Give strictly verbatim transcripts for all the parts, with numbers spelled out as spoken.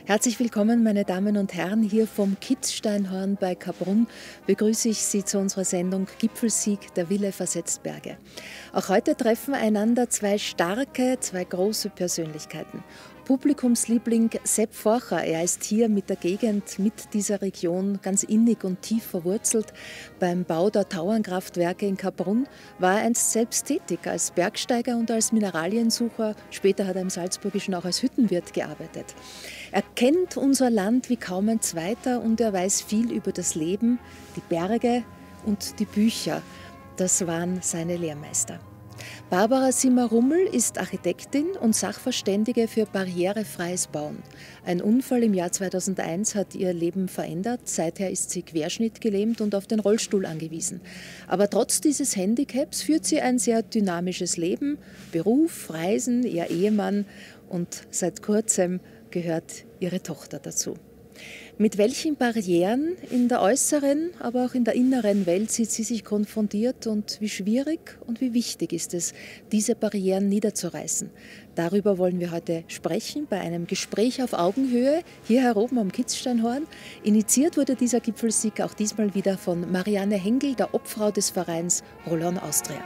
Herzlich willkommen, meine Damen und Herren, hier vom Kitzsteinhorn bei Kaprun begrüße ich Sie zu unserer Sendung Gipfelsieg, der Wille versetzt Berge. Auch heute treffen einander zwei starke, zwei große Persönlichkeiten. Publikumsliebling Sepp Forcher, er ist hier mit der Gegend, mit dieser Region ganz innig und tief verwurzelt. Beim Bau der Tauernkraftwerke in Kaprun war er einst selbst tätig als Bergsteiger und als Mineraliensucher. Später hat er im Salzburgischen auch als Hüttenwirt gearbeitet. Er kennt unser Land wie kaum ein zweiter und er weiß viel über das Leben, die Berge und die Bücher. Das waren seine Lehrmeister. Barbara Simmer-Rummel ist Architektin und Sachverständige für barrierefreies Bauen. Ein Unfall im Jahr zweitausendeins hat ihr Leben verändert. Seither ist sie querschnittgelähmt und auf den Rollstuhl angewiesen. Aber trotz dieses Handicaps führt sie ein sehr dynamisches Leben. Beruf, Reisen, ihr Ehemann und seit kurzem gehört ihre Tochter dazu. Mit welchen Barrieren in der äußeren, aber auch in der inneren Welt sieht sie sich konfrontiert und wie schwierig und wie wichtig ist es, diese Barrieren niederzureißen? Darüber wollen wir heute sprechen bei einem Gespräch auf Augenhöhe hier heroben am Kitzsteinhorn. Initiiert wurde dieser Gipfelsieg auch diesmal wieder von Marianne Hengel, der Obfrau des Vereins Rollon Austria.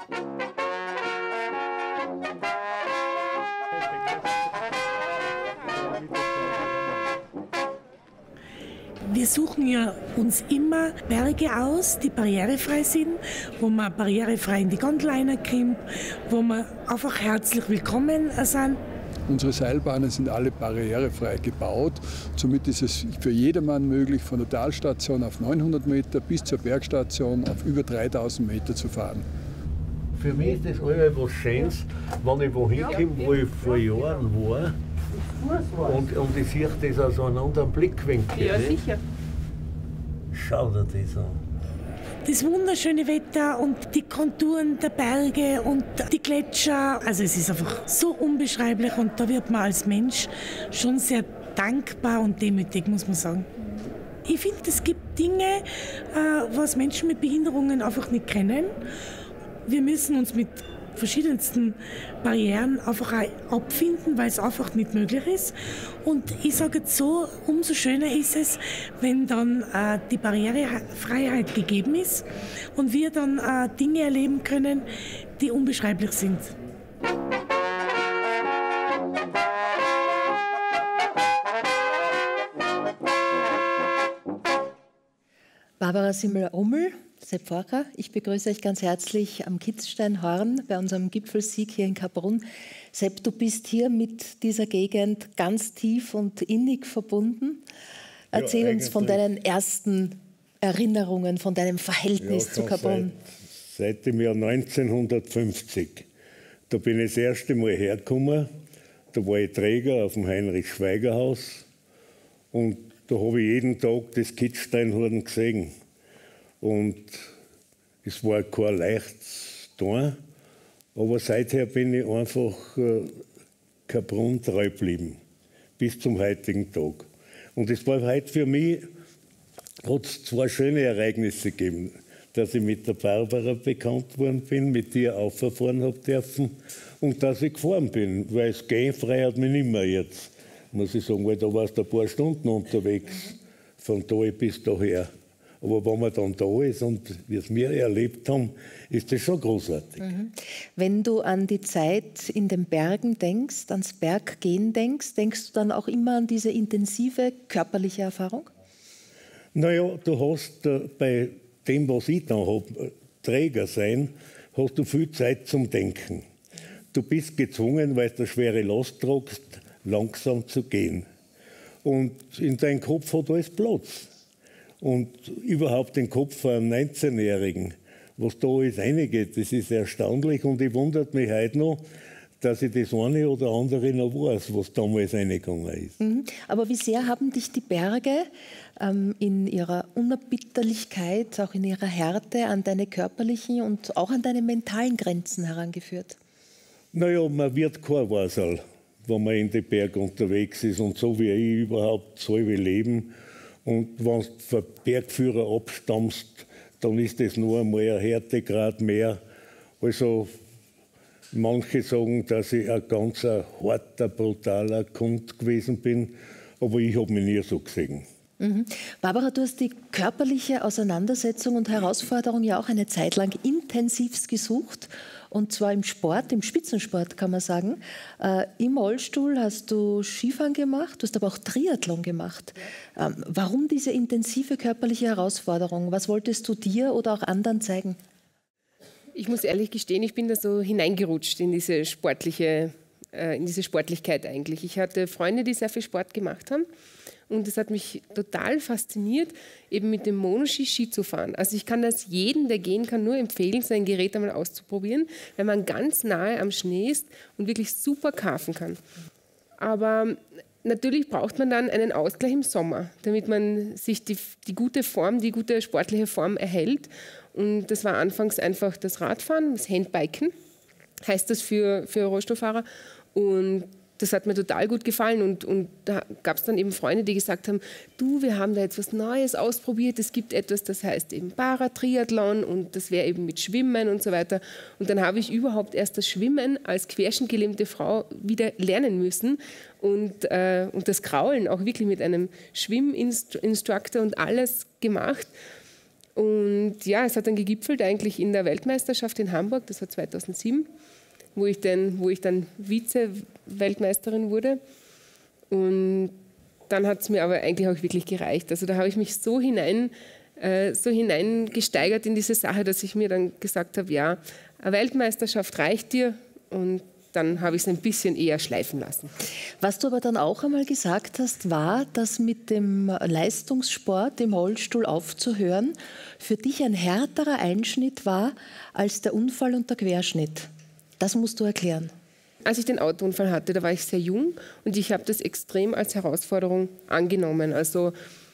Wir suchen ja uns immer Berge aus, die barrierefrei sind, wo man barrierefrei in die Gondel reinkommt, wo man einfach herzlich willkommen sind. Unsere Seilbahnen sind alle barrierefrei gebaut. Somit ist es für jedermann möglich, von der Talstation auf neunhundert Meter bis zur Bergstation auf über dreitausend Meter zu fahren. Für mich ist das alles was Schönes, wenn ich wohin komme, wo ich vor Jahren war. Und, und ich sehe das aus einem anderen Blickwinkel. Ja, sicher. Schau dir das an. Das wunderschöne Wetter und die Konturen der Berge und die Gletscher. Also es ist einfach so unbeschreiblich und da wird man als Mensch schon sehr dankbar und demütig, muss man sagen. Ich finde, es gibt Dinge, was Menschen mit Behinderungen einfach nicht kennen. Wir müssen uns mit verschiedensten Barrieren einfach auch abfinden, weil es einfach nicht möglich ist. Und ich sage jetzt so, umso schöner ist es, wenn dann äh, die Barrierefreiheit gegeben ist und wir dann äh, Dinge erleben können, die unbeschreiblich sind. Barbara Simmer-Rummel, Sepp Forcher, ich begrüße euch ganz herzlich am Kitzsteinhorn bei unserem Gipfelsieg hier in Kaprun. Sepp, du bist hier mit dieser Gegend ganz tief und innig verbunden. Erzähl ja, uns von deinen ersten Erinnerungen, von deinem Verhältnis ja, zu Kaprun. Seit, seit dem Jahr neunzehnhundertfünfzig. Da bin ich das erste Mal hergekommen. Da war ich Träger auf dem Heinrich-Schweiger-Haus. Und da habe ich jeden Tag das Kitzsteinhorn gesehen. Und es war kein leichtes Tun, aber seither bin ich einfach äh, Kaprun treu geblieben, bis zum heutigen Tag. Und es war heute für mich, hat es zwei schöne Ereignisse gegeben, dass ich mit der Barbara bekannt worden bin, mit dir auffahren habe dürfen und dass ich gefahren bin, weil es gehen frei hat mich nicht mehr jetzt, muss ich sagen, weil da warst du ein paar Stunden unterwegs, von da bis daher. Aber wenn man dann da ist und wie es wir erlebt haben, ist das schon großartig. Mhm. Wenn du an die Zeit in den Bergen denkst, ans Berggehen denkst, denkst du dann auch immer an diese intensive körperliche Erfahrung? Naja, du hast äh, bei dem, was ich dann habe, Träger sein, hast du viel Zeit zum Denken. Du bist gezwungen, weil du eine schwere Last tragst, langsam zu gehen. Und in deinem Kopf hat alles Platz. Und überhaupt den Kopf von einem neunzehnjährigen, was da alles reingeht, das ist erstaunlich. Und ich wundert mich heute noch, dass ich das eine oder andere noch weiß, was damals reingegangen ist. Mhm. Aber wie sehr haben dich die Berge ähm, in ihrer Unerbitterlichkeit, auch in ihrer Härte an deine körperlichen und auch an deine mentalen Grenzen herangeführt? Naja, man wird kein Wasserl, wenn man in den Berg unterwegs ist. Und so wie ich überhaupt so wie leben. Und wenn du vom Bergführer abstammst, dann ist das nur einmal ein Härtegrad mehr. Also manche sagen, dass ich ein ganz harter, brutaler Kund gewesen bin. aber ich habe mich nie so gesehen. Mhm. Barbara, du hast die körperliche Auseinandersetzung und Herausforderung ja auch eine Zeit lang intensivst gesucht. Und zwar im Sport, im Spitzensport kann man sagen. Äh, Im Rollstuhl hast du Skifahren gemacht, du hast aber auch Triathlon gemacht. Ähm, warum diese intensive körperliche Herausforderung? Was wolltest du dir oder auch anderen zeigen? Ich muss ehrlich gestehen, ich bin da so hineingerutscht in diese sportliche, äh, in diese Sportlichkeit eigentlich. Ich hatte Freunde, die sehr viel Sport gemacht haben. Und es hat mich total fasziniert, eben mit dem Monoski Ski zu fahren. Also ich kann das jedem, der gehen kann, nur empfehlen, so ein Gerät einmal auszuprobieren, wenn man ganz nahe am Schnee ist und wirklich super karfen kann. Aber natürlich braucht man dann einen Ausgleich im Sommer, damit man sich die, die gute Form, die gute sportliche Form erhält. Und das war anfangs einfach das Radfahren, das Handbiken, heißt das für, für Rollstuhlfahrer. Und das hat mir total gut gefallen und, und da gab es dann eben Freunde, die gesagt haben, du, wir haben da jetzt was Neues ausprobiert, es gibt etwas, das heißt eben Paratriathlon und das wäre eben mit Schwimmen und so weiter. Und dann habe ich überhaupt erst das Schwimmen als querschnittgelähmte Frau wieder lernen müssen und, äh, und das Kraulen auch wirklich mit einem Schwimminstruktor und alles gemacht. Und ja, es hat dann gegipfelt eigentlich in der Weltmeisterschaft in Hamburg, das war zweitausendsieben. Wo ich, denn, wo ich dann Vize-Weltmeisterin wurde. Und dann hat es mir aber eigentlich auch wirklich gereicht. Also da habe ich mich so hinein, äh, so hineingesteigert in diese Sache, dass ich mir dann gesagt habe, ja, eine Weltmeisterschaft reicht dir. Und dann habe ich es ein bisschen eher schleifen lassen. Was du aber dann auch einmal gesagt hast, war, dass mit dem Leistungssport im Rollstuhl aufzuhören für dich ein härterer Einschnitt war als der Unfall und der Querschnitt. Das musst du erklären. Als ich den Autounfall hatte, da war ich sehr jung und ich habe das extrem als Herausforderung angenommen. Also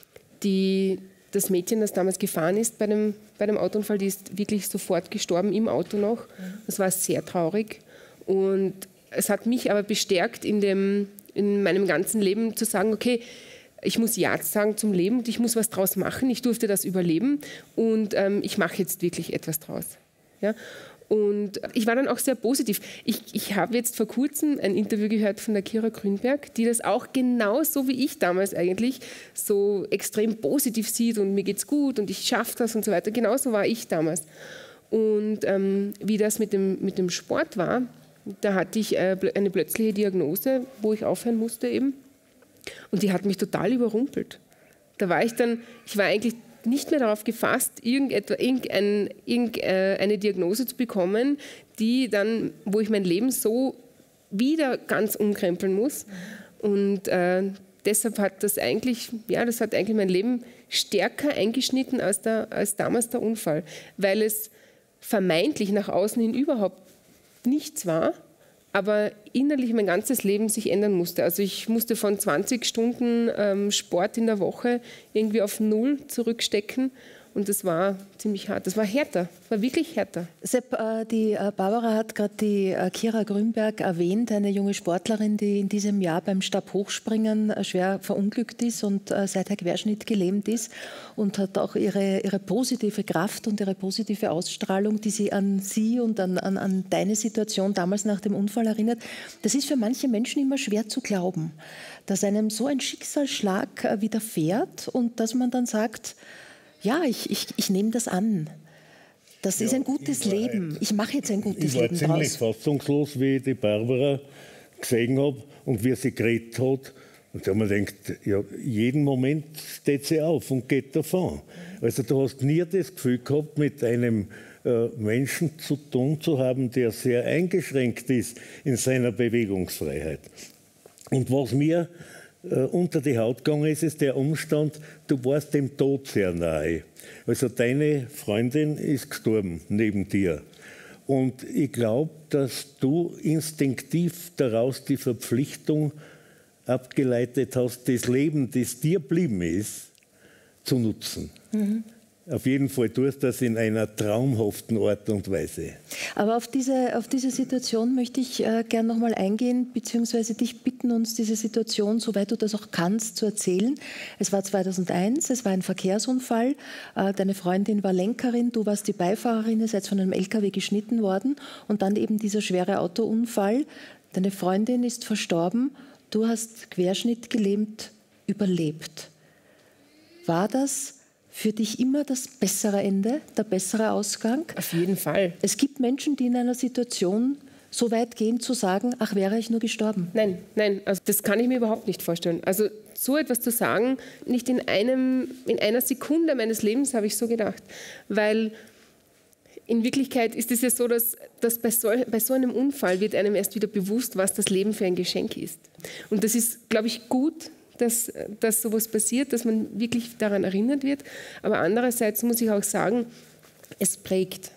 die, das Mädchen, das damals gefahren ist bei dem, bei dem Autounfall, die ist wirklich sofort gestorben im Auto noch. Das war sehr traurig und es hat mich aber bestärkt in, dem, in meinem ganzen Leben zu sagen, okay, ich muss Ja sagen zum Leben und ich muss was draus machen. Ich durfte das überleben und ähm, ich mache jetzt wirklich etwas draus. Ja? Und ich war dann auch sehr positiv. Ich, ich habe jetzt vor kurzem ein Interview gehört von der Kira Grünberg, die das auch genauso wie ich damals eigentlich so extrem positiv sieht und mir geht's gut und ich schaffe das und so weiter. Genauso war ich damals. Und ähm, wie das mit dem, mit dem Sport war, da hatte ich äh, eine plötzliche Diagnose, wo ich aufhören musste eben. Und die hat mich total überrumpelt. Da war ich dann, ich war eigentlich nicht mehr darauf gefasst, irgendeine irgendein, Diagnose zu bekommen, die dann, wo ich mein Leben so wieder ganz umkrempeln muss. Und äh, deshalb hat das eigentlich, ja, das hat eigentlich mein Leben stärker eingeschnitten als, der, als damals der Unfall, weil es vermeintlich nach außen hin überhaupt nichts war, aber innerlich mein ganzes Leben sich ändern musste. Also ich musste von zwanzig Stunden ähm, Sport in der Woche irgendwie auf null zurückstecken und das war ziemlich hart. Das war härter, das war wirklich härter. Sepp, äh, die äh, Barbara hat gerade die äh, Kira Grünberg erwähnt, eine junge Sportlerin, die in diesem Jahr beim Stabhochspringen äh, schwer verunglückt ist und äh, seither querschnittgelähmt ist und hat auch ihre, ihre positive Kraft und ihre positive Ausstrahlung, die sie an sie und an, an, an deine Situation damals nach dem Unfall erinnert. Das ist für manche Menschen immer schwer zu glauben, dass einem so ein Schicksalsschlag äh, widerfährt und dass man dann sagt, ja, ich, ich, ich nehme das an. Das ja, ist ein gutes Leben. Halt, ich mache jetzt ein gutes Leben draus. Ich war ziemlich fassungslos, wie ich die Barbara gesehen habe und wie sie geredet hat. Und da habe ich mir gedacht, ja, jeden Moment steht sie auf und geht davon. Also du hast nie das Gefühl gehabt, mit einem äh, Menschen zu tun zu haben, der sehr eingeschränkt ist in seiner Bewegungsfreiheit. Und was mir unter die Haut gegangen ist, ist der Umstand, du warst dem Tod sehr nahe. Also deine Freundin ist gestorben neben dir. Und ich glaube, dass du instinktiv daraus die Verpflichtung abgeleitet hast, das Leben, das dir geblieben ist, zu nutzen. Mhm. Auf jeden Fall tust du das in einer traumhaften Art und Weise. Aber auf diese, auf diese Situation möchte ich äh, gerne noch mal eingehen, beziehungsweise dich bitten, uns diese Situation, soweit du das auch kannst, zu erzählen. Es war zweitausendeins, es war ein Verkehrsunfall. Äh, deine Freundin war Lenkerin, du warst die Beifahrerin, ihr seid von einem L K W geschnitten worden. Und dann eben dieser schwere Autounfall. Deine Freundin ist verstorben, du hast querschnittgelähmt überlebt. War das für dich immer das bessere Ende, der bessere Ausgang? Auf jeden Fall. Es gibt Menschen, die in einer Situation so weit gehen zu sagen, ach, wäre ich nur gestorben. Nein, nein, also das kann ich mir überhaupt nicht vorstellen. Also so etwas zu sagen, nicht in, einem, in einer Sekunde meines Lebens habe ich so gedacht. Weil in Wirklichkeit ist es ja so, dass, dass bei, so, bei so einem Unfall wird einem erst wieder bewusst, was das Leben für ein Geschenk ist. Und das ist, glaube ich, gut, dass, dass sowas passiert, dass man wirklich daran erinnert wird. Aber andererseits muss ich auch sagen, es prägt.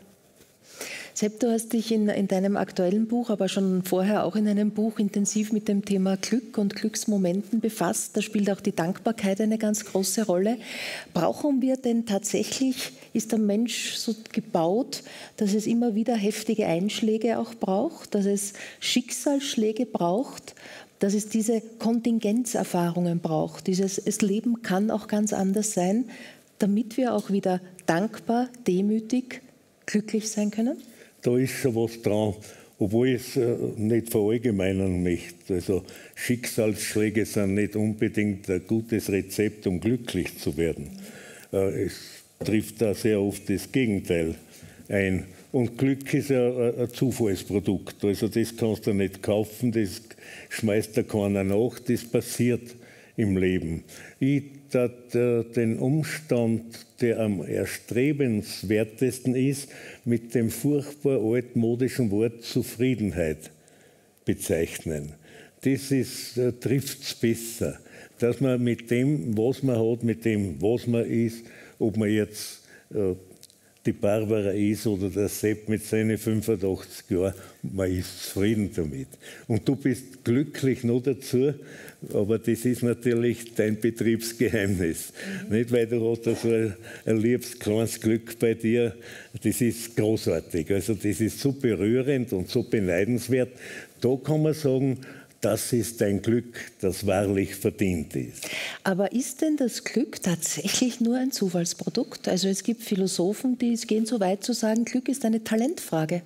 Sepp, du hast dich in, in deinem aktuellen Buch, aber schon vorher auch in einem Buch intensiv mit dem Thema Glück und Glücksmomenten befasst. Da spielt auch die Dankbarkeit eine ganz große Rolle. Brauchen wir denn tatsächlich, ist der Mensch so gebaut, dass es immer wieder heftige Einschläge auch braucht, dass es Schicksalsschläge braucht, dass es diese Kontingenzerfahrungen braucht, dieses das Leben kann auch ganz anders sein, damit wir auch wieder dankbar, demütig, glücklich sein können? Da ist schon was dran, obwohl ich es äh, nicht verallgemeinern möchte. Also Schicksalsschläge sind nicht unbedingt ein gutes Rezept, um glücklich zu werden. Äh, es trifft da sehr oft das Gegenteil ein. Und Glück ist ja ein, ein Zufallsprodukt. Also das kannst du nicht kaufen, das schmeißt da keiner nach, das passiert im Leben. Ich dat, äh, den Umstand, der am erstrebenswertesten ist, mit dem furchtbar altmodischen Wort Zufriedenheit bezeichnen. Das äh, trifft es besser, dass man mit dem, was man hat, mit dem, was man ist, ob man jetzt äh, die Barbara ist oder der Sepp mit seinen fünfundachtzig Jahren, man ist zufrieden damit. Und du bist glücklich noch dazu, aber das ist natürlich dein Betriebsgeheimnis. Mhm. Nicht, weil du hast so ein, ein liebes, kleines Glück bei dir, das ist großartig. Also das ist so berührend und so beneidenswert. Da kann man sagen, das ist ein Glück, das wahrlich verdient ist. Aber ist denn das Glück tatsächlich nur ein Zufallsprodukt? Also es gibt Philosophen, die gehen so weit zu sagen, Glück ist eine Talentfrage.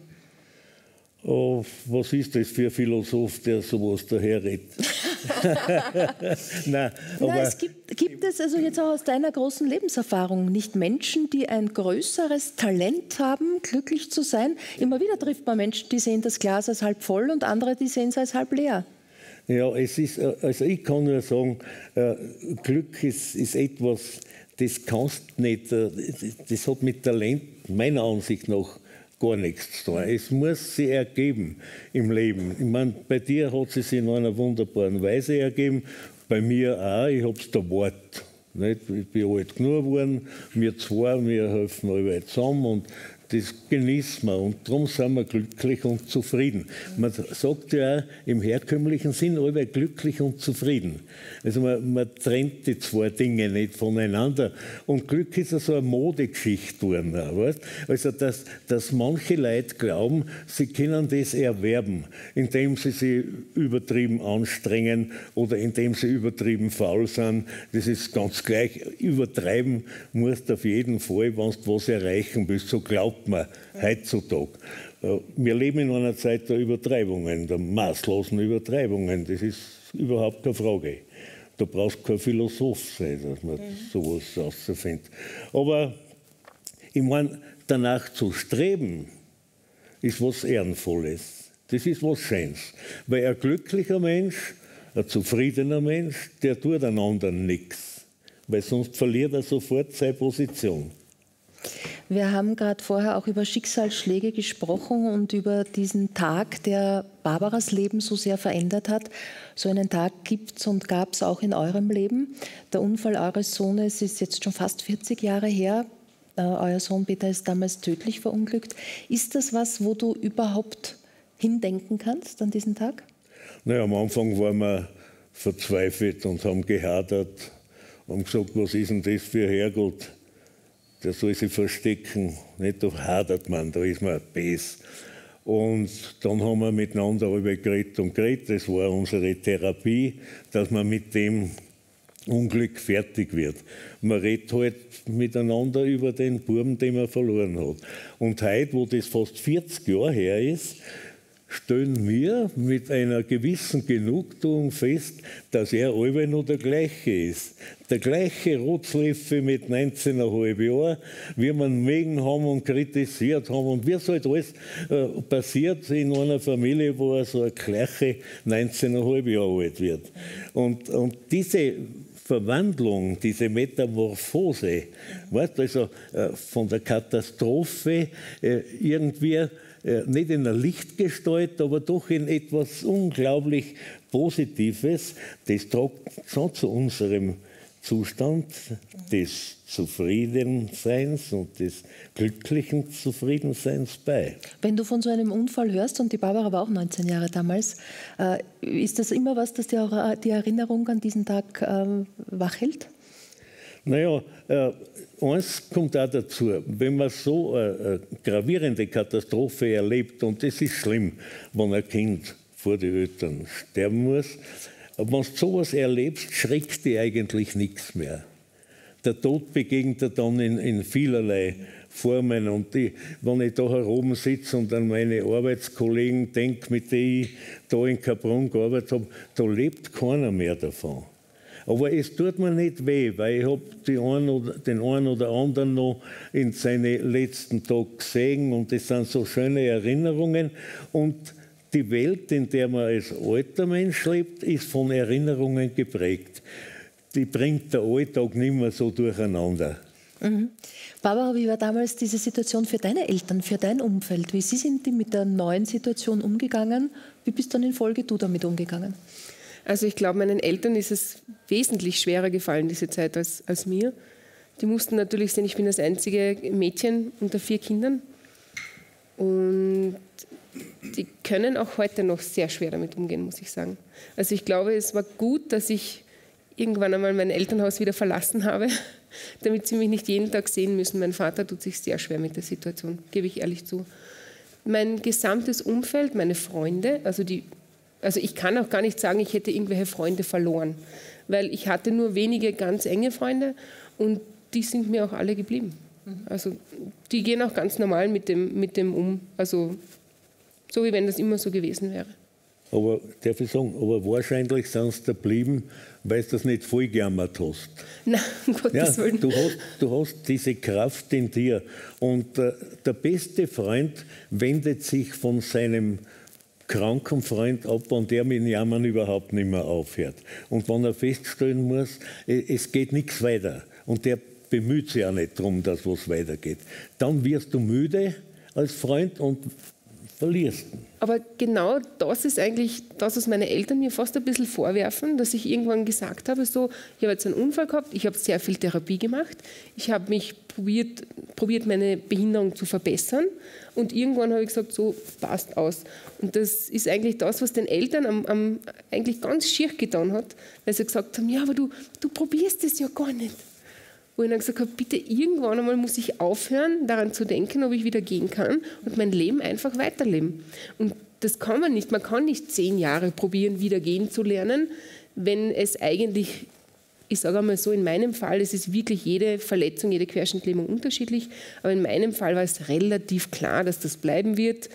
Oh, was ist das für ein Philosoph, der sowas daherredet? Nein, aber Nein, es gibt, gibt es also jetzt auch aus deiner großen Lebenserfahrung nicht Menschen, die ein größeres Talent haben, glücklich zu sein? Immer wieder trifft man Menschen, die sehen das Glas als halb voll und andere, die sehen es als halb leer. Ja, es ist, also ich kann nur sagen, Glück ist, ist etwas, das kannst nicht, das hat mit Talent meiner Ansicht nach gar nichts zu tun. Es muss sich ergeben im Leben. Ich meine, bei dir hat es sich in einer wunderbaren Weise ergeben, bei mir auch, ich habe es da Wort. Nicht? Ich bin alt genug geworden, wir zwei, wir helfen alle zusammen und das genießen wir und darum sind wir glücklich und zufrieden. Man sagt ja auch im herkömmlichen Sinn alle glücklich und zufrieden. Also man, man trennt die zwei Dinge nicht voneinander. Und Glück ist ja so eine Modegeschichte geworden. Weißt? Also dass, dass manche Leute glauben, sie können das erwerben, indem sie sich übertrieben anstrengen oder indem sie übertrieben faul sind. Das ist ganz gleich. Übertreiben musst du auf jeden Fall, wenn du was erreichen willst. So glaubt man heutzutage. Wir leben in einer Zeit der Übertreibungen, der maßlosen Übertreibungen. Das ist überhaupt keine Frage. Da brauchst du kein Philosoph sein, dass man mhm. sowas herausfindet. Aber ich meine, danach zu streben, ist was Ehrenvolles. Das ist was Schönes. Weil ein glücklicher Mensch, ein zufriedener Mensch, der tut den anderen nichts. Weil sonst verliert er sofort seine Position. Wir haben gerade vorher auch über Schicksalsschläge gesprochen und über diesen Tag, der Barbaras Leben so sehr verändert hat. So einen Tag gibt es und gab es auch in eurem Leben. Der Unfall eures Sohnes ist jetzt schon fast vierzig Jahre her. Äh, euer Sohn Peter ist damals tödlich verunglückt. Ist das was, wo du überhaupt hindenken kannst an diesen Tag? Naja, am Anfang waren wir verzweifelt und haben gehadert und gesagt, was ist denn das für Herrgott? Der soll sich verstecken, nicht, da hadert man, da ist man bes. Und dann haben wir miteinander darüber geredet und geredet, das war unsere Therapie, dass man mit dem Unglück fertig wird. Man redet halt miteinander über den Buben, den man verloren hat. Und heute, wo das fast vierzig Jahre her ist, stellen wir mit einer gewissen Genugtuung fest, dass er allweil noch der gleiche ist. Der gleiche Rotzleffe mit neunzehn Komma fünf Jahren, wie man mögen haben und kritisiert haben und wie es halt alles äh, passiert in einer Familie, wo er so eine gleiche neunzehn Komma fünf Jahre alt wird. Und, und diese Verwandlung, diese Metamorphose, weißt, also äh, von der Katastrophe äh, irgendwie äh, nicht in einer Lichtgestalt, aber doch in etwas unglaublich Positives, das trägt schon zu unserem Zustand des Zufriedenseins und des glücklichen Zufriedenseins bei. Wenn du von so einem Unfall hörst, und die Barbara war auch neunzehn Jahre damals, äh, ist das immer was, das dir auch die Erinnerung an diesen Tag äh, wachhält? Naja, äh, eins kommt auch dazu, wenn man so eine, eine gravierende Katastrophe erlebt, und es ist schlimm, wenn ein Kind vor den Eltern sterben muss, aber wenn du sowas erlebst, schreckt dir eigentlich nichts mehr. Der Tod begegnet dir dann in, in vielerlei Formen. Und die, wenn ich da heroben sitze und an meine Arbeitskollegen denke, mit denen ich da in Kaprun gearbeitet habe, da lebt keiner mehr davon. Aber es tut mir nicht weh, weil ich habe den einen oder anderen noch in seinen letzten Tagen gesehen und das sind so schöne Erinnerungen. Und die Welt, in der man als alter Mensch lebt, ist von Erinnerungen geprägt. Die bringt der Alltag nicht mehr so durcheinander. Mhm. Barbara, wie war damals diese Situation für deine Eltern, für dein Umfeld? Wie sie sind die mit der neuen Situation umgegangen? Wie bist dann in Folge du damit umgegangen? Also ich glaube, meinen Eltern ist es wesentlich schwerer gefallen, diese Zeit, als, als mir. Die mussten natürlich sehen, ich bin das einzige Mädchen unter vier Kindern. Und die können auch heute noch sehr schwer damit umgehen, muss ich sagen. Also ich glaube, es war gut, dass ich irgendwann einmal mein Elternhaus wieder verlassen habe, damit sie mich nicht jeden Tag sehen müssen. Mein Vater tut sich sehr schwer mit der Situation, gebe ich ehrlich zu. Mein gesamtes Umfeld, meine Freunde, also, die, also ich kann auch gar nicht sagen, ich hätte irgendwelche Freunde verloren, weil ich hatte nur wenige ganz enge Freunde und die sind mir auch alle geblieben. Also die gehen auch ganz normal mit dem, mit dem um, also so wie wenn das immer so gewesen wäre. Aber darf ich sagen, aber wahrscheinlich sind sie da geblieben, weil du das nicht voll gejammert hast. Nein, um Gottes ja, Willen. Du hast, du hast diese Kraft in dir. Und äh, der beste Freund wendet sich von seinem kranken Freund ab und der mit dem Jammern überhaupt nicht mehr aufhört. Und wenn er feststellen muss, es geht nichts weiter und der bemüht sich auch nicht darum, dass was weitergeht, dann wirst du müde als Freund und verlierst. Aber genau das ist eigentlich das, was meine Eltern mir fast ein bisschen vorwerfen, dass ich irgendwann gesagt habe, so, ich habe jetzt einen Unfall gehabt, ich habe sehr viel Therapie gemacht, ich habe mich probiert, probiert, meine Behinderung zu verbessern und irgendwann habe ich gesagt, so, passt aus. Und das ist eigentlich das, was den Eltern am, am, eigentlich ganz schier getan hat, weil sie gesagt haben, ja, aber du, du probierst es ja gar nicht. Wo ich dann gesagt habe, bitte irgendwann einmal muss ich aufhören, daran zu denken, ob ich wieder gehen kann und mein Leben einfach weiterleben. Und das kann man nicht. Man kann nicht zehn Jahre probieren, wieder gehen zu lernen, wenn es eigentlich, ich sage einmal so, in meinem Fall, es ist wirklich jede Verletzung, jede Querschnittlähmung unterschiedlich, aber in meinem Fall war es relativ klar, dass das bleiben wird.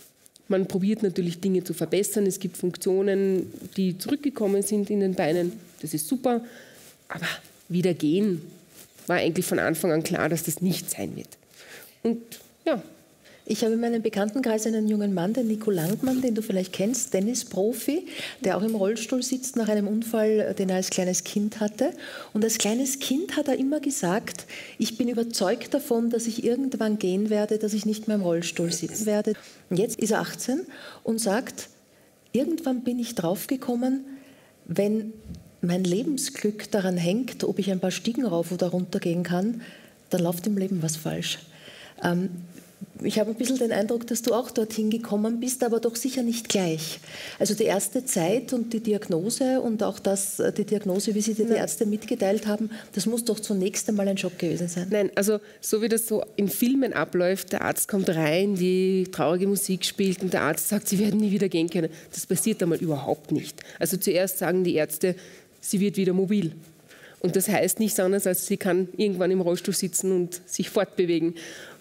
Man probiert natürlich Dinge zu verbessern. Es gibt Funktionen, die zurückgekommen sind in den Beinen. Das ist super. Aber wieder gehen, war eigentlich von Anfang an klar, dass das nicht sein wird. Und ja. Ich habe in meinem Bekanntenkreis einen jungen Mann, den Nico Langmann, den du vielleicht kennst, Tennisprofi, der auch im Rollstuhl sitzt nach einem Unfall, den er als kleines Kind hatte. Und als kleines Kind hat er immer gesagt, ich bin überzeugt davon, dass ich irgendwann gehen werde, dass ich nicht mehr im Rollstuhl sitzen werde. Und jetzt ist er achtzehn und sagt, irgendwann bin ich draufgekommen, wenn mein Lebensglück daran hängt, ob ich ein paar Stiegen rauf oder runter gehen kann, dann läuft im Leben was falsch. Ähm, ich habe ein bisschen den Eindruck, dass du auch dorthin gekommen bist, aber doch sicher nicht gleich. Also die erste Zeit und die Diagnose und auch das, die Diagnose, wie sie dir die Ärzte mitgeteilt haben, das muss doch zunächst einmal ein Schock gewesen sein. Nein, also so wie das so in Filmen abläuft, der Arzt kommt rein, die traurige Musik spielt und der Arzt sagt, sie werden nie wieder gehen können. Das passiert einmal überhaupt nicht. Also zuerst sagen die Ärzte, sie wird wieder mobil. Und das heißt nichts anderes, als sie kann irgendwann im Rollstuhl sitzen und sich fortbewegen.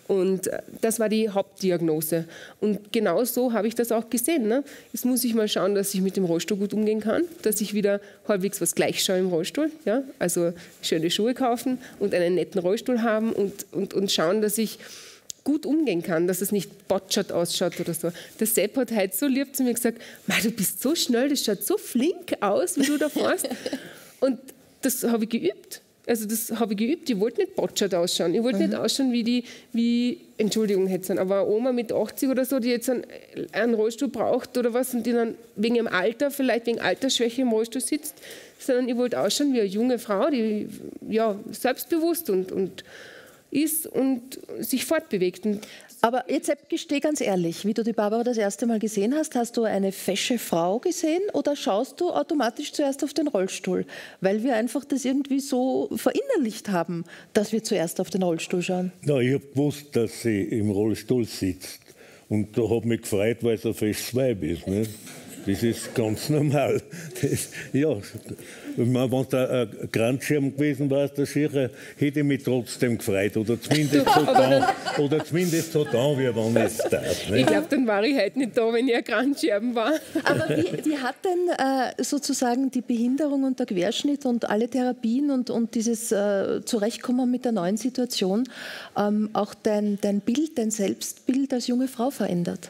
Und das war die Hauptdiagnose. Und genau so habe ich das auch gesehen. Ne? Jetzt muss ich mal schauen, dass ich mit dem Rollstuhl gut umgehen kann, dass ich wieder halbwegs was gleich schaue im Rollstuhl. Ja? Also schöne Schuhe kaufen und einen netten Rollstuhl haben und, und, und schauen, dass ich gut umgehen kann, dass es nicht botschert ausschaut oder so. Der Sepp hat heute so lieb zu mir gesagt, du bist so schnell, das schaut so flink aus, wie du da fährst. Und das habe ich geübt. Also das habe ich geübt. Ich wollte nicht botschert ausschauen. Ich wollte mhm. nicht ausschauen wie die, wie, Entschuldigung, jetzt aber eine Oma mit achtzig oder so, die jetzt einen, einen Rollstuhl braucht oder was und die dann wegen ihrem Alter, vielleicht wegen Altersschwäche im Rollstuhl sitzt, sondern ich wollte ausschauen wie eine junge Frau, die ja, selbstbewusst und, und ist und sich fortbewegt. Und aber jetzt gesteh ganz ehrlich, wie du die Barbara das erste Mal gesehen hast, hast du eine fesche Frau gesehen oder schaust du automatisch zuerst auf den Rollstuhl? Weil wir einfach das irgendwie so verinnerlicht haben, dass wir zuerst auf den Rollstuhl schauen. Ja, ich habe gewusst, dass sie im Rollstuhl sitzt. Und da habe mich gefreut, weil es ein fesches Weib ist. Nicht? Das ist ganz normal. Das, ja, wenn da ein Grandschirm gewesen wäre, der Schircher, hätte ich mich trotzdem gefreut. Oder zumindest so down, oder zumindest so down, wie wenn es darf. Ich glaube, dann war ich heute nicht da, wenn ich ein Grandschirm war. Aber wie, wie hat denn äh, sozusagen die Behinderung und der Querschnitt und alle Therapien und, und dieses äh, Zurechtkommen mit der neuen Situation ähm, auch dein, dein Bild, dein Selbstbild als junge Frau verändert?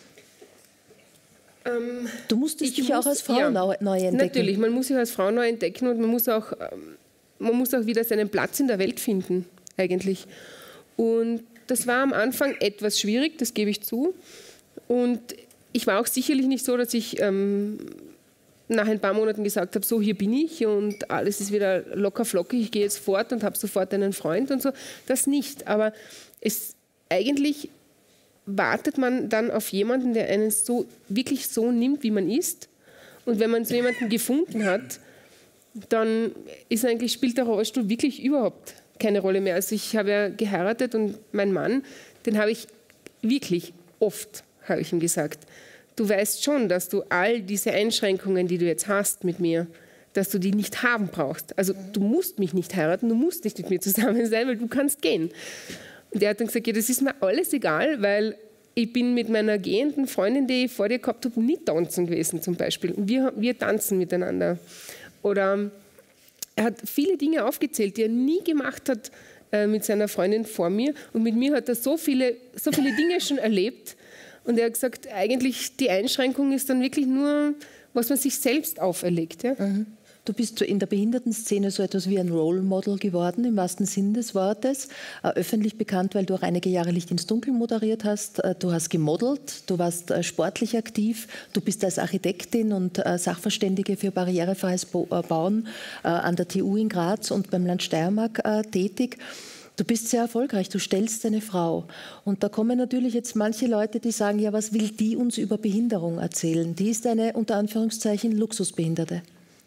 Du musstest dich muss, auch als Frau ja, neu entdecken. Natürlich, man muss sich als Frau neu entdecken und man muss, auch, man muss auch wieder seinen Platz in der Welt finden, eigentlich. Und das war am Anfang etwas schwierig, das gebe ich zu. Und ich war auch sicherlich nicht so, dass ich ähm, nach ein paar Monaten gesagt habe, so, hier bin ich und alles ist wieder locker flockig, ich gehe jetzt fort und habe sofort einen Freund und so. Das nicht, aber es eigentlich wartet man dann auf jemanden, der einen so, wirklich so nimmt, wie man ist. Und wenn man so jemanden gefunden hat, dann ist eigentlich, spielt der Rollstuhl wirklich überhaupt keine Rolle mehr. Also ich habe ja geheiratet und mein Mann, den habe ich wirklich oft, habe ich ihm gesagt, du weißt schon, dass du all diese Einschränkungen, die du jetzt hast mit mir, dass du die nicht haben brauchst. Also du musst mich nicht heiraten, du musst nicht mit mir zusammen sein, weil du kannst gehen. Und er hat dann gesagt, ja, das ist mir alles egal, weil ich bin mit meiner gehenden Freundin, die ich vor dir gehabt habe, nie tanzen gewesen zum Beispiel. Und wir, wir tanzen miteinander. Oder er hat viele Dinge aufgezählt, die er nie gemacht hat äh, mit seiner Freundin vor mir. Und mit mir hat er so viele, so viele Dinge schon erlebt. Und er hat gesagt, eigentlich die Einschränkung ist dann wirklich nur, was man sich selbst auferlegt. Ja? Mhm. Du bist in der Behindertenszene so etwas wie ein Role Model geworden, im wahrsten Sinn des Wortes. Äh, öffentlich bekannt, weil du auch einige Jahre Licht ins Dunkel moderiert hast. Äh, du hast gemodelt, du warst äh, sportlich aktiv. Du bist als Architektin und äh, Sachverständige für barrierefreies Bo äh, Bauen äh, an der T U in Graz und beim Land Steiermark äh, tätig. Du bist sehr erfolgreich, du stellst eine Frau. Und da kommen natürlich jetzt manche Leute, die sagen, ja, was will die uns über Behinderung erzählen? Die ist eine, unter Anführungszeichen, Luxusbehinderte.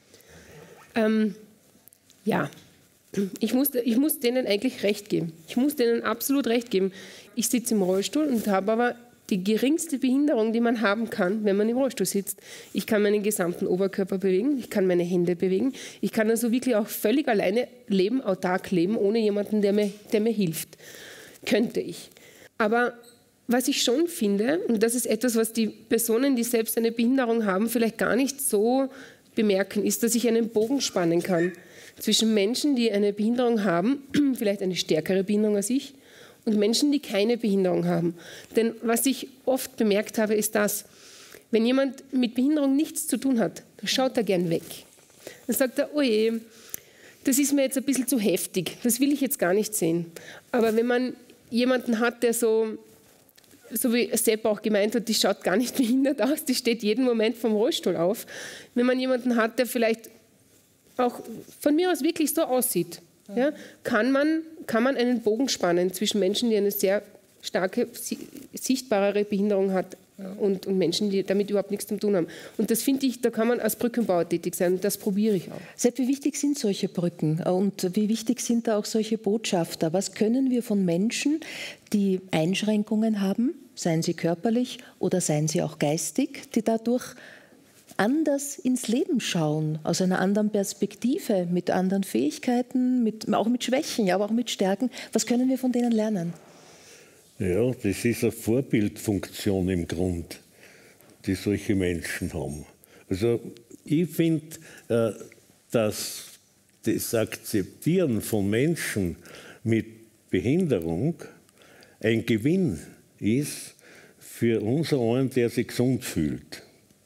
Ähm, ja, ich muss, ich muss denen eigentlich recht geben. Ich muss denen absolut recht geben. Ich sitze im Rollstuhl und habe aber die geringste Behinderung, die man haben kann, wenn man im Rollstuhl sitzt. Ich kann meinen gesamten Oberkörper bewegen, ich kann meine Hände bewegen. Ich kann also wirklich auch völlig alleine leben, autark leben, ohne jemanden, der mir, der mir hilft. Könnte ich. Aber was ich schon finde, und das ist etwas, was die Personen, die selbst eine Behinderung haben, vielleicht gar nicht so bemerken, ist, dass ich einen Bogen spannen kann zwischen Menschen, die eine Behinderung haben, vielleicht eine stärkere Behinderung als ich, und Menschen, die keine Behinderung haben. Denn was ich oft bemerkt habe, ist das, wenn jemand mit Behinderung nichts zu tun hat, dann schaut er gern weg. Dann sagt er, oh je, das ist mir jetzt ein bisschen zu heftig, das will ich jetzt gar nicht sehen. Aber wenn man jemanden hat, der so, so wie Sepp auch gemeint hat, die schaut gar nicht behindert aus, die steht jeden Moment vom Rollstuhl auf. Wenn man jemanden hat, der vielleicht auch von mir aus wirklich so aussieht, ja, kann man, kann man einen Bogen spannen zwischen Menschen, die eine sehr starke, sichtbarere Behinderung hat und, und Menschen, die damit überhaupt nichts zu tun haben. Und das finde ich, da kann man als Brückenbauer tätig sein und das probiere ich auch. Sepp, wie wichtig sind solche Brücken und wie wichtig sind da auch solche Botschafter? Was können wir von Menschen, die Einschränkungen haben, seien sie körperlich oder seien sie auch geistig, die dadurch anders ins Leben schauen, aus einer anderen Perspektive, mit anderen Fähigkeiten, mit, auch mit Schwächen, aber auch mit Stärken. Was können wir von denen lernen? Ja, das ist eine Vorbildfunktion im Grund, die solche Menschen haben. Also ich finde, äh, dass das Akzeptieren von Menschen mit Behinderung ein Gewinn ist für unser einen, der sich gesund fühlt.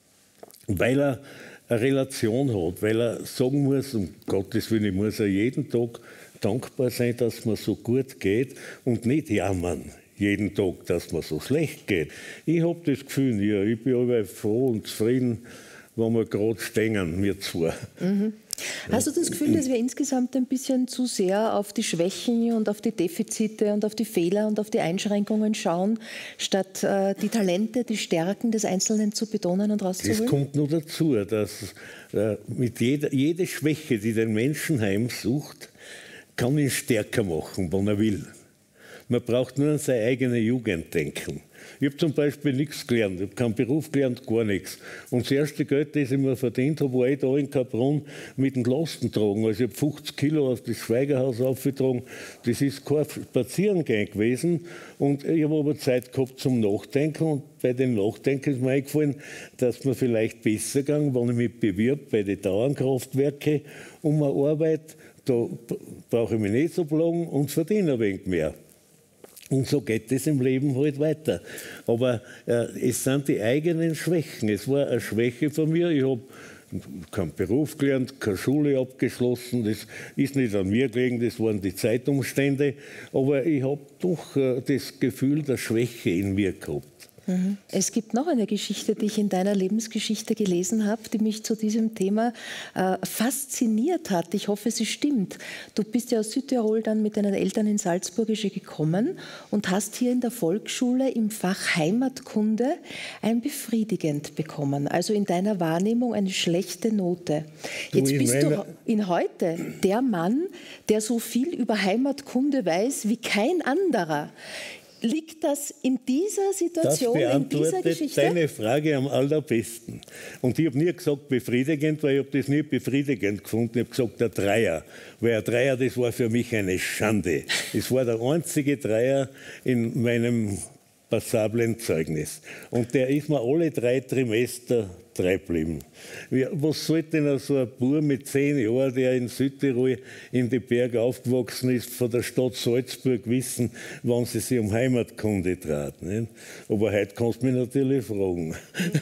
Weil er eine Relation hat, weil er sagen muss, um Gottes Willen, ich muss er jeden Tag dankbar sein, dass mir so gut geht und nicht jammern jeden Tag, dass mir so schlecht geht. Ich habe das Gefühl, ja, ich bin aber froh und zufrieden, wenn wir gerade stehen, wir zwei. Mhm. Hast du das Gefühl, dass wir insgesamt ein bisschen zu sehr auf die Schwächen und auf die Defizite und auf die Fehler und auf die Einschränkungen schauen, statt äh, die Talente, die Stärken des Einzelnen zu betonen und rauszuholen? Es kommt nur dazu, dass äh, mit jeder, jede Schwäche, die den Menschen heimsucht, kann ihn stärker machen, wenn er will. Man braucht nur an seine eigene Jugend denken. Ich habe zum Beispiel nichts gelernt, ich habe keinen Beruf gelernt, gar nichts. Und das erste Geld, das ich mir verdient habe, war ich da in Kaprun mit dem Lastentragen. Also ich habe fünfzig Kilo auf das Schweigerhaus aufgetragen. Das ist kein Spaziergang gewesen. Und ich habe aber Zeit gehabt zum Nachdenken. Und bei dem Nachdenken ist mir eingefallen, dass mir vielleicht besser ging, wenn ich mich bewirb bei den Dauernkraftwerken um eine Arbeit. Da brauche ich mich nicht so plagen und verdiene ein wenig mehr. Und so geht es im Leben halt weiter. Aber äh, es sind die eigenen Schwächen. Es war eine Schwäche von mir. Ich habe keinen Beruf gelernt, keine Schule abgeschlossen. Das ist nicht an mir gelegen, das waren die Zeitumstände. Aber ich habe doch äh, das Gefühl der Schwäche in mir gehabt. Es gibt noch eine Geschichte, die ich in deiner Lebensgeschichte gelesen habe, die mich zu diesem Thema äh, fasziniert hat. Ich hoffe, sie stimmt. Du bist ja aus Südtirol dann mit deinen Eltern ins Salzburgische gekommen und hast hier in der Volksschule im Fach Heimatkunde ein befriedigend bekommen. Also in deiner Wahrnehmung eine schlechte Note. Jetzt du, bist du in heute der Mann, der so viel über Heimatkunde weiß wie kein anderer. Liegt das in dieser Situation, in dieser Geschichte? Das beantwortet deine Frage am allerbesten. Und ich habe nie gesagt befriedigend, weil ich habe das nie befriedigend gefunden. Ich habe gesagt der Dreier. Weil ein Dreier, das war für mich eine Schande. Es war der einzige Dreier in meinem passablen Zeugnis. Und der ist mir alle drei Trimester treu geblieben. Was sollte denn so ein Bub mit zehn Jahren, der in Südtirol in die Berge aufgewachsen ist, von der Stadt Salzburg wissen, wann sie sich um Heimatkunde trat? Nicht? Aber heute kannst du mich natürlich fragen.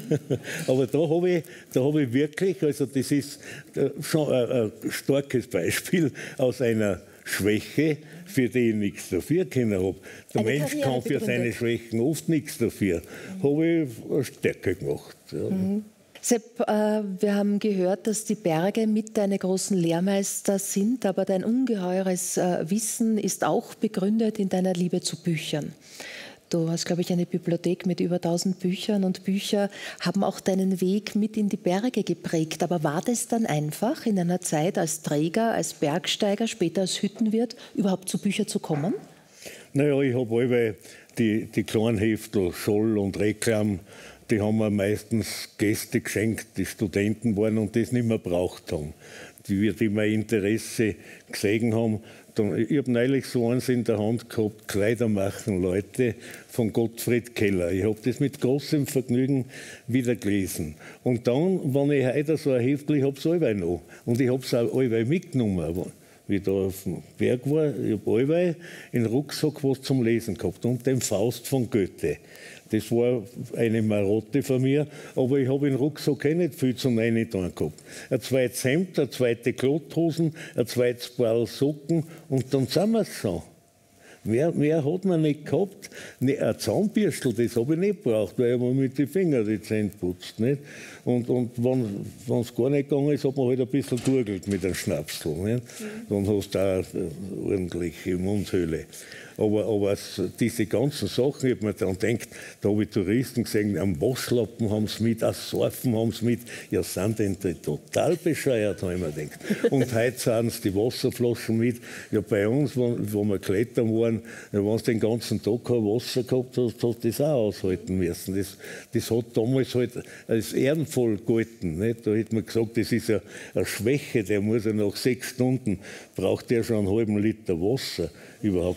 Aber da habe ich, da hab ich wirklich, also das ist schon ein, ein starkes Beispiel aus einer Schwäche, für die ich nichts dafür können habe. Der eine Mensch Karriere kann für begründet. Seine Schwächen oft nichts dafür. Mhm. Habe ich stärker gemacht. Ja. Mhm. Sepp, äh, wir haben gehört, dass die Berge mit deine großen Lehrmeister sind, aber dein ungeheures äh, Wissen ist auch begründet in deiner Liebe zu Büchern. Du hast, glaube ich, eine Bibliothek mit über tausend Büchern und Bücher haben auch deinen Weg mit in die Berge geprägt. Aber war das dann einfach in einer Zeit als Träger, als Bergsteiger, später als Hüttenwirt, überhaupt zu Büchern zu kommen? Naja, ich habe alle die, die kleinen Heftel, Scholl und Reklam, die haben mir meistens Gäste geschenkt, die Studenten waren und das nicht mehr braucht haben. Die, die mein Interesse gesehen haben. Ich habe neulich so eins in der Hand gehabt, Kleider machen Leute, von Gottfried Keller. Ich habe das mit großem Vergnügen wieder gelesen. Und dann, wenn ich heute so ein Heftel, ich habe es allweil noch. Und ich habe es auch allweil mitgenommen. Wie ich da auf dem Berg war, ich habe allweil in den Rucksack was zum Lesen gehabt. Und den Faust von Goethe. Das war eine Marotte von mir, aber ich habe in den Rucksack eh nicht viel zum Reingetan gehabt. Ein zweites Hemd, eine zweite Klotthosen, ein zweites Paar Socken und dann sind wir es schon. Mehr, mehr hat man nicht gehabt. Ne, ein Zahnbürstel, das habe ich nicht gebraucht, weil ich mir mit den Fingern die Zähne putzt. Nicht? Und, und wenn es gar nicht gegangen ist, hat man halt ein bisschen gurgelt mit einem Schnapsel. Nicht? Dann hast du auch eine ordentliche Mundhöhle. Aber, aber diese ganzen Sachen, ich habe mir dann gedacht, da habe ich Touristen gesehen, am Waschlappen haben sie mit, am Surfen haben sie mit. Ja, sind denn die total bescheuert, habe ich mir gedacht. Und heute sind es die Wasserflaschen mit. Ja, bei uns, wo, wo wir klettern waren, ja, wenn du den ganzen Tag kein Wasser gehabt hast, hast du das auch aushalten müssen. Das, das hat damals halt als ehrenvoll gegolten. Nicht? Da hätte man gesagt, das ist eine, eine Schwäche, der muss ja nach sechs Stunden, braucht der schon einen halben Liter Wasser, überhaupt Wasser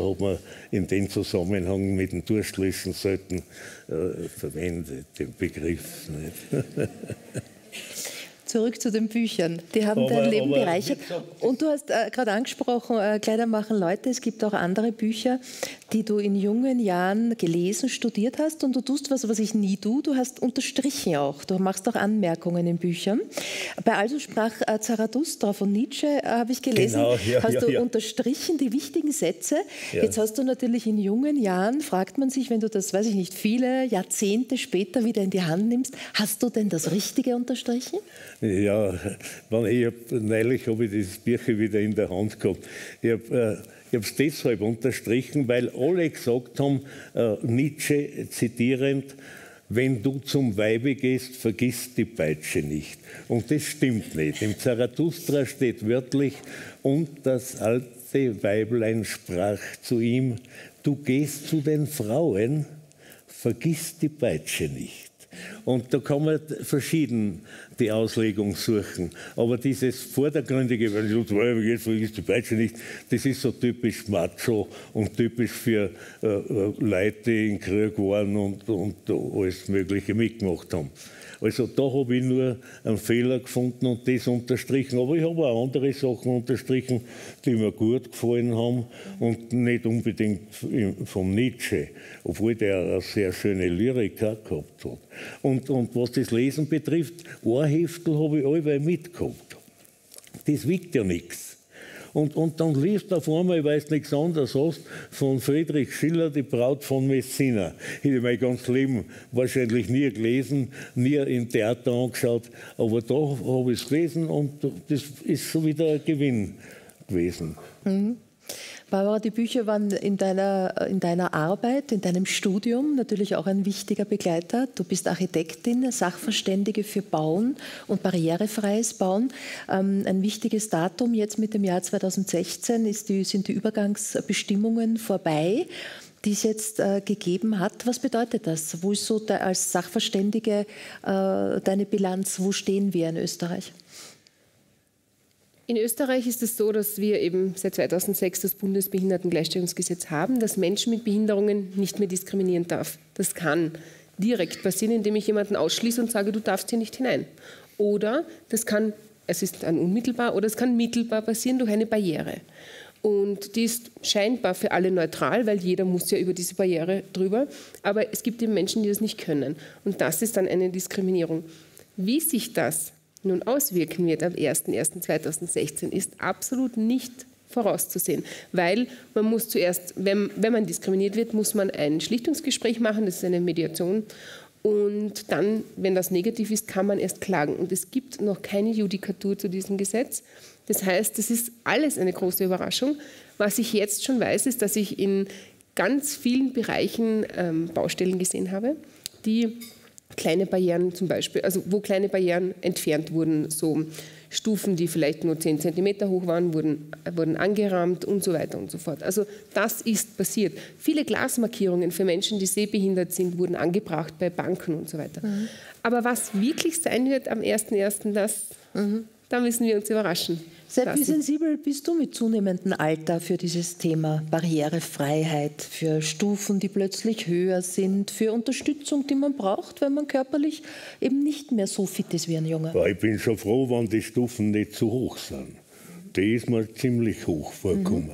da hat man in dem Zusammenhang mit dem Durstlöschen selten äh, verwendet, den Begriff. Nicht? Zurück zu den Büchern. Die haben Aber- dein Leben aber- bereichert. Und du hast äh, gerade angesprochen, äh, Kleider machen Leute. Es gibt auch andere Bücher, die du in jungen Jahren gelesen, studiert hast. Und du tust was, was ich nie tue. Du hast unterstrichen auch. Du machst auch Anmerkungen in Büchern. Bei Also sprach äh, Zarathustra von Nietzsche, äh, habe ich gelesen, Genau, ja, hast ja, du ja. unterstrichen die wichtigen Sätze. Ja. Jetzt hast du natürlich in jungen Jahren, fragt man sich, wenn du das, weiß ich nicht, viele Jahrzehnte später wieder in die Hand nimmst, hast du denn das Richtige unterstrichen? Ja, wenn ich hab, neulich habe ich dieses Bücher wieder in der Hand gehabt. Ich habe äh, es deshalb unterstrichen, weil alle gesagt haben, äh, Nietzsche zitierend, wenn du zum Weibe gehst, vergiss die Peitsche nicht. Und das stimmt nicht. Im Zarathustra steht wörtlich, und das alte Weiblein sprach zu ihm, du gehst zu den Frauen, vergiss die Peitsche nicht. Und da kann man verschieden die Auslegung suchen. Aber dieses Vordergründige, weil du jetzt vergisst die Peitsche nicht, das ist so typisch macho und typisch für äh, Leute, die in Krieg waren und, und alles Mögliche mitgemacht haben. Also da habe ich nur einen Fehler gefunden und das unterstrichen. Aber ich habe auch andere Sachen unterstrichen, die mir gut gefallen haben und nicht unbedingt von Nietzsche, obwohl der eine sehr schöne Lyrik auch gehabt hat. Und, und was das Lesen betrifft, ein Heftel habe ich allweil mitgehabt. Das wiegt ja nichts. Und, und dann liest auf einmal, ich weiß nichts anderes hast, von Friedrich Schiller, die Braut von Messina. Ich habe mein ganzes Leben wahrscheinlich nie gelesen, nie im Theater angeschaut, aber da habe ich es gelesen und das ist schon wieder ein Gewinn gewesen. Mhm. Barbara, die Bücher waren in deiner, in deiner Arbeit, in deinem Studium natürlich auch ein wichtiger Begleiter. Du bist Architektin, Sachverständige für Bauen und barrierefreies Bauen. Ähm, ein wichtiges Datum jetzt mit dem Jahr zweitausendsechzehn ist die, sind die Übergangsbestimmungen vorbei, die es jetzt äh, gegeben hat. Was bedeutet das? Wo ist so der, als Sachverständige äh, deine Bilanz? Wo stehen wir in Österreich? In Österreich ist es so, dass wir eben seit zweitausendsechs das Bundesbehindertengleichstellungsgesetz haben, dass Menschen mit Behinderungen nicht mehr diskriminieren darf. Das kann direkt passieren, indem ich jemanden ausschließe und sage, du darfst hier nicht hinein. Oder das kann, es ist dann unmittelbar, oder es kann mittelbar passieren durch eine Barriere. Und die ist scheinbar für alle neutral, weil jeder muss ja über diese Barriere drüber. Aber es gibt eben Menschen, die das nicht können. Und das ist dann eine Diskriminierung. Wie sich das nun auswirken wird am ersten ersten zweitausendsechzehn, ist absolut nicht vorauszusehen, weil man muss zuerst, wenn, wenn man diskriminiert wird, muss man ein Schlichtungsgespräch machen, das ist eine Mediation, und dann, wenn das negativ ist, kann man erst klagen. Und es gibt noch keine Judikatur zu diesem Gesetz. Das heißt, das ist alles eine große Überraschung. Was ich jetzt schon weiß, ist, dass ich in ganz vielen Bereichen ähm, Baustellen gesehen habe, die kleine Barrieren zum Beispiel, also wo kleine Barrieren entfernt wurden, so Stufen, die vielleicht nur zehn Zentimeter hoch waren, wurden, wurden angerahmt und so weiter und so fort. Also das ist passiert. Viele Glasmarkierungen für Menschen, die sehbehindert sind, wurden angebracht bei Banken und so weiter. Mhm. Aber was wirklich sein wird am ersten ersten, das, mhm. da müssen wir uns überraschen. Sepp, wie sensibel bist du mit zunehmendem Alter für dieses Thema Barrierefreiheit, für Stufen, die plötzlich höher sind, für Unterstützung, die man braucht, wenn man körperlich eben nicht mehr so fit ist wie ein Junge? Ja, ich bin schon froh, wenn die Stufen nicht zu hoch sind. Die ist mir ziemlich hoch vorgekommen.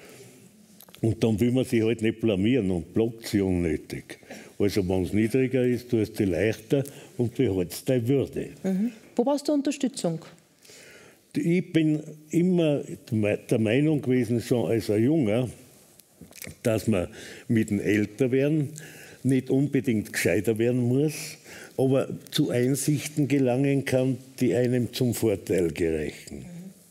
Mhm. Und dann will man sich halt nicht blamieren und blockt sie unnötig. Also wenn es niedriger ist, tust du sie leichter und behältst deine Würde. Mhm. Wo brauchst du Unterstützung? Ich bin immer der Meinung gewesen, schon als ein Junger, dass man mit dem Älterwerden nicht unbedingt gescheiter werden muss, aber zu Einsichten gelangen kann, die einem zum Vorteil gereichen.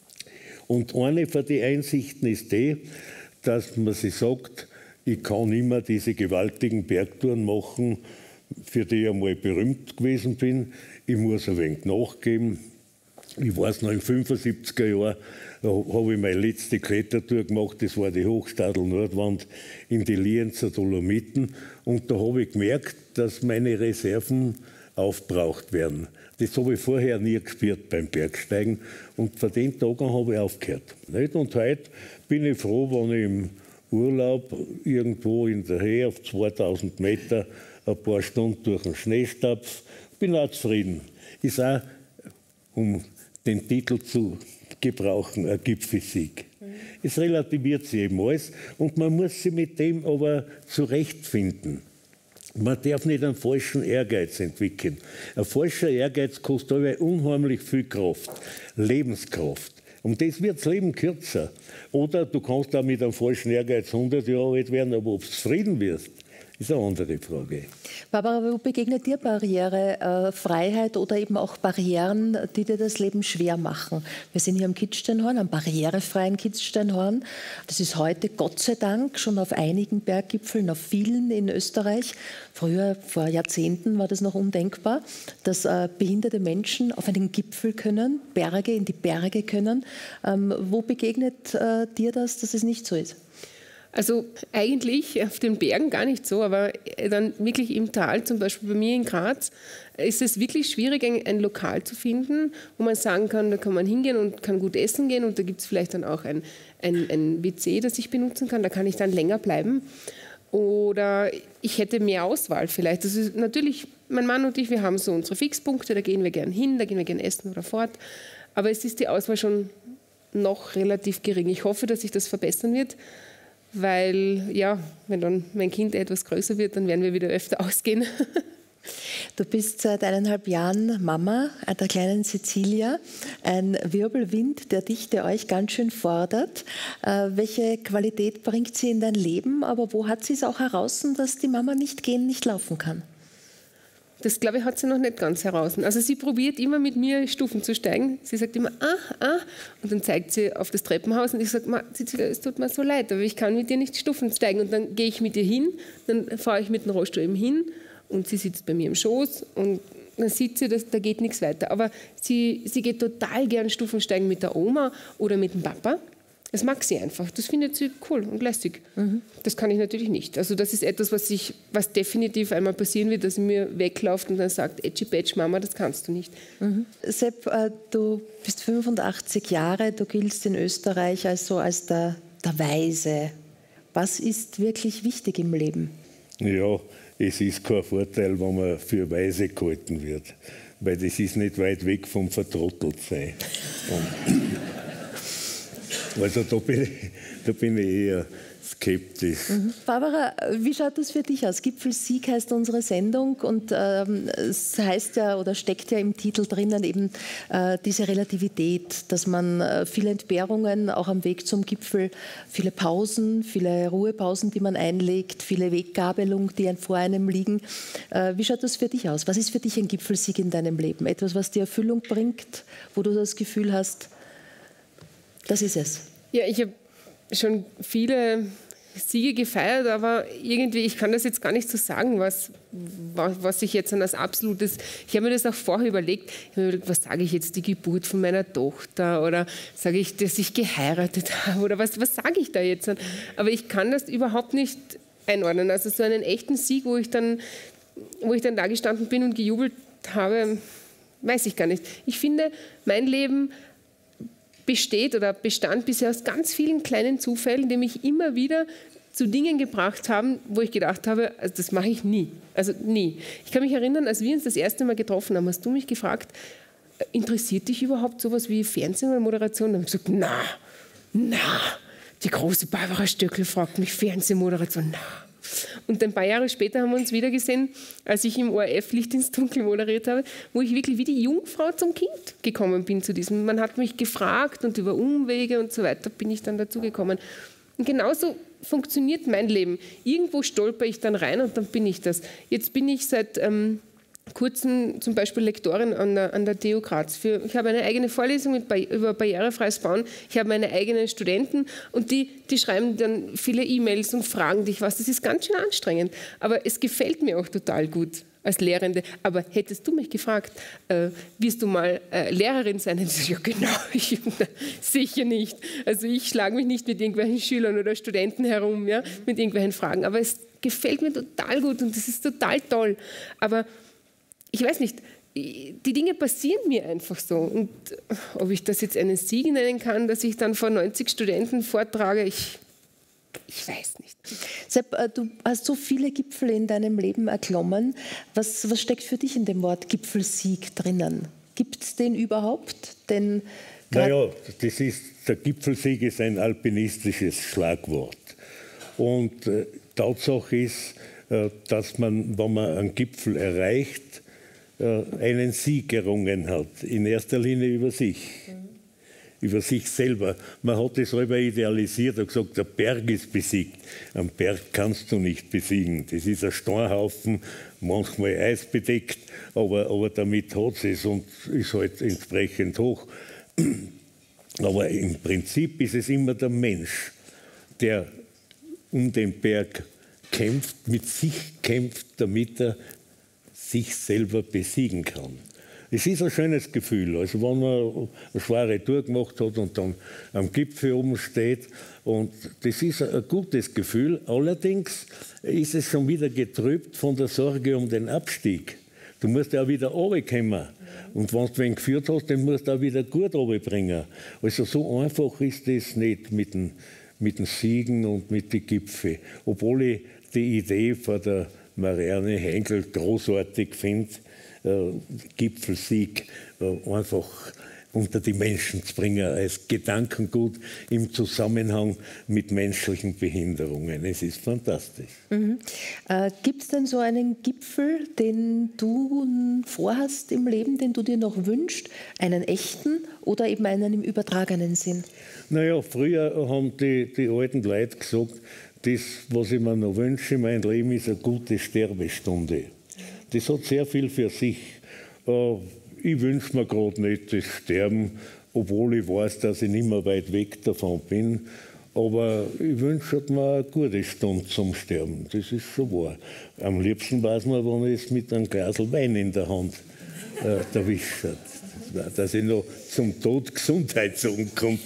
Und eine von den Einsichten ist die, dass man sich sagt, ich kann immer diese gewaltigen Bergtouren machen, für die ich einmal berühmt gewesen bin. Ich muss ein wenig nachgeben. Ich weiß noch, in den fünfundsiebziger Jahren habe ich meine letzte Klettertour gemacht, das war die Hochstadl-Nordwand in die Lienzer Dolomiten. Und da habe ich gemerkt, dass meine Reserven aufgebraucht werden. Das habe ich vorher nie gespürt beim Bergsteigen. Und von den Tagen habe ich aufgehört. Und heute bin ich froh, wenn ich im Urlaub irgendwo in der Höhe auf zweitausend Meter, ein paar Stunden durch den Schneestapf. Bin auch zufrieden. Ist auch, um den Titel zu gebrauchen, ein Gipfelsieg. Mhm. Es relativiert sich eben alles und man muss sich mit dem aber zurechtfinden. Man darf nicht einen falschen Ehrgeiz entwickeln. Ein falscher Ehrgeiz kostet aber unheimlich viel Kraft, Lebenskraft. Und das wird das Leben kürzer. Oder du kannst auch mit einem falschen Ehrgeiz hundert Jahre alt werden, aber ob du zufrieden wirst, ist eine andere Frage. Barbara, wo begegnet dir Barriere, äh, Freiheit oder eben auch Barrieren, die dir das Leben schwer machen? Wir sind hier am Kitzsteinhorn, am barrierefreien Kitzsteinhorn. Das ist heute Gott sei Dank schon auf einigen Berggipfeln, auf vielen in Österreich. Früher, vor Jahrzehnten, war das noch undenkbar, dass äh, behinderte Menschen auf einen Gipfel können, Berge in die Berge können. Ähm, wo begegnet äh, dir das, dass es nicht so ist? Also eigentlich auf den Bergen gar nicht so, aber dann wirklich im Tal, zum Beispiel bei mir in Graz, ist es wirklich schwierig, ein, ein Lokal zu finden, wo man sagen kann, da kann man hingehen und kann gut essen gehen und da gibt es vielleicht dann auch ein, ein, ein W C, das ich benutzen kann, da kann ich dann länger bleiben. Oder ich hätte mehr Auswahl vielleicht. Das ist natürlich, mein Mann und ich, wir haben so unsere Fixpunkte, da gehen wir gern hin, da gehen wir gern essen oder fort. Aber es ist die Auswahl schon noch relativ gering. Ich hoffe, dass sich das verbessern wird. Weil, ja, wenn dann mein Kind etwas größer wird, dann werden wir wieder öfter ausgehen. Du bist seit eineinhalb Jahren Mama der kleinen Cecilia. Ein Wirbelwind, der dich, der euch ganz schön fordert. Äh, welche Qualität bringt sie in dein Leben? Aber wo hat sie es auch heraus, dass die Mama nicht gehen, nicht laufen kann? Das, glaube ich, hat sie noch nicht ganz heraus. Also sie probiert immer mit mir Stufen zu steigen. Sie sagt immer, ah, ah, und dann zeigt sie auf das Treppenhaus und ich sage, es tut mir so leid, aber ich kann mit dir nicht Stufen steigen. Und dann gehe ich mit ihr hin, dann fahre ich mit dem Rollstuhl eben hin und sie sitzt bei mir im Schoß und dann sieht sie, dass, da geht nichts weiter. Aber sie, sie geht total gern Stufen steigen mit der Oma oder mit dem Papa. Das mag sie einfach. Das findet sie cool und lässig. Mhm. Das kann ich natürlich nicht. Also das ist etwas, was, ich, was definitiv einmal passieren wird, dass sie mir wegläuft und dann sagt, Ätschi Pätsch, Mama, das kannst du nicht. Mhm. Sepp, äh, du bist fünfundachtzig Jahre, du giltst in Österreich also als der, der Weise. Was ist wirklich wichtig im Leben? Ja, es ist kein Vorteil, wenn man für weise gehalten wird, weil das ist nicht weit weg vom Vertrotteltsein. Also da bin, ich, da bin ich eher skeptisch. Mhm. Barbara, wie schaut das für dich aus? Gipfelsieg heißt unsere Sendung und ähm, es heißt ja oder steckt ja im Titel drinnen eben äh, diese Relativität, dass man äh, viele Entbehrungen auch am Weg zum Gipfel, viele Pausen, viele Ruhepausen, die man einlegt, viele Weggabelung, die vor einem liegen. Äh, wie schaut das für dich aus? Was ist für dich ein Gipfelsieg in deinem Leben? Etwas, was dir Erfüllung bringt, wo du das Gefühl hast, das ist es. Ja, ich habe schon viele Siege gefeiert, aber irgendwie, ich kann das jetzt gar nicht so sagen, was, was ich jetzt als absolutes, ich habe mir das auch vorher überlegt, ich habe mir überlegt, was sage ich jetzt, die Geburt von meiner Tochter oder sage ich, dass ich geheiratet habe oder was, was sage ich da jetzt? Aber ich kann das überhaupt nicht einordnen. Also so einen echten Sieg, wo ich dann, wo ich dann da gestanden bin und gejubelt habe, weiß ich gar nicht. Ich finde, mein Leben besteht oder bestand bisher aus ganz vielen kleinen Zufällen, die mich immer wieder zu Dingen gebracht haben, wo ich gedacht habe, also das mache ich nie. Also nie. Ich kann mich erinnern, als wir uns das erste Mal getroffen haben, hast du mich gefragt, interessiert dich überhaupt sowas wie Fernsehen oder Moderation? Da habe ich gesagt, na, na, die große Barbara Stöckl fragt mich Fernsehmoderation, na. Und ein paar Jahre später haben wir uns wieder gesehen, als ich im O R F Licht ins Dunkel moderiert habe, wo ich wirklich wie die Jungfrau zum Kind gekommen bin zu diesem. Man hat mich gefragt und über Umwege und so weiter bin ich dann dazu gekommen. Und genauso funktioniert mein Leben. Irgendwo stolper ich dann rein und dann bin ich das. Jetzt bin ich seit ähm, kurzem zum Beispiel Lektorin an der, an der T U Graz. Für, ich habe eine eigene Vorlesung mit, über barrierefreies Bauen. Ich habe meine eigenen Studenten und die, die schreiben dann viele E-Mails und fragen dich was. Das ist ganz schön anstrengend. Aber es gefällt mir auch total gut als Lehrende. Aber hättest du mich gefragt, äh, wirst du mal äh, Lehrerin sein? Dann ich, ja genau, ich, sicher nicht. Also ich schlage mich nicht mit irgendwelchen Schülern oder Studenten herum, ja, mit irgendwelchen Fragen. Aber es gefällt mir total gut und das ist total toll. Aber ich weiß nicht, die Dinge passieren mir einfach so. Und ob ich das jetzt einen Sieg nennen kann, dass ich dann vor neunzig Studenten vortrage, ich, Ich weiß nicht. Sepp, du hast so viele Gipfel in deinem Leben erklommen. Was, was steckt für dich in dem Wort Gipfelsieg drinnen? Gibt es den überhaupt? Denn naja, das ist, der Gipfelsieg ist ein alpinistisches Schlagwort. Und äh, Tatsache ist, äh, dass man, wenn man einen Gipfel erreicht, äh, einen Sieg errungen hat. In erster Linie über sich. Mhm. Über sich selber. Man hat das selber idealisiert und gesagt, der Berg ist besiegt. Einen Berg kannst du nicht besiegen. Das ist ein Steinhaufen, manchmal eisbedeckt, aber, aber damit hat es und ist halt entsprechend hoch. Aber im Prinzip ist es immer der Mensch, der um den Berg kämpft, mit sich kämpft, damit er sich selber besiegen kann. Es ist ein schönes Gefühl, also wenn man eine schwere Tour gemacht hat und dann am Gipfel oben steht. Und das ist ein gutes Gefühl. Allerdings ist es schon wieder getrübt von der Sorge um den Abstieg. Du musst ja auch wieder runterkommen. Und wenn du wen geführt hast, den musst du auch wieder gut runterbringen. Also so einfach ist das nicht mit den, mit den Siegen und mit den Gipfeln. Obwohl ich die Idee von der Marianne Henkel großartig finde, äh, Gipfelsieg äh, einfach unter die Menschen zu bringen, als Gedankengut im Zusammenhang mit menschlichen Behinderungen. Es ist fantastisch. Mhm. Äh, Gibt es denn so einen Gipfel, den du vorhast im Leben, den du dir noch wünschst? Einen echten oder eben einen im übertragenen Sinn? Naja, früher haben die, die alten Leute gesagt, das, was ich mir noch wünsche in meinem Leben, ist eine gute Sterbestunde. Das hat sehr viel für sich. Äh, Ich wünsche mir gerade nicht das Sterben, obwohl ich weiß, dass ich nicht mehr weit weg davon bin. Aber ich wünsche mir eine gute Stunde zum Sterben. Das ist schon wahr. Am liebsten weiß man, wenn ich es mit einem Glas Wein in der Hand äh, erwischt habe. Dass ich noch zum Tod Gesundheit sagen kommt.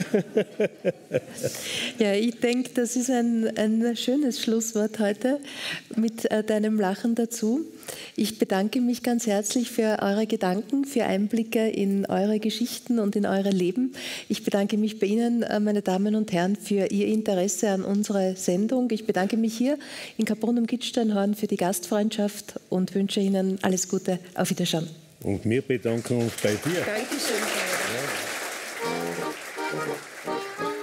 Ja, ich denke, das ist ein, ein schönes Schlusswort heute mit äh, deinem Lachen dazu. Ich bedanke mich ganz herzlich für eure Gedanken, für Einblicke in eure Geschichten und in eure Leben. Ich bedanke mich bei Ihnen, äh, meine Damen und Herren, für Ihr Interesse an unserer Sendung. Ich bedanke mich hier in Kaprun am Kitzsteinhorn für die Gastfreundschaft und wünsche Ihnen alles Gute. Auf Wiedersehen. Und wir bedanken uns bei dir. Dankeschön. Ja.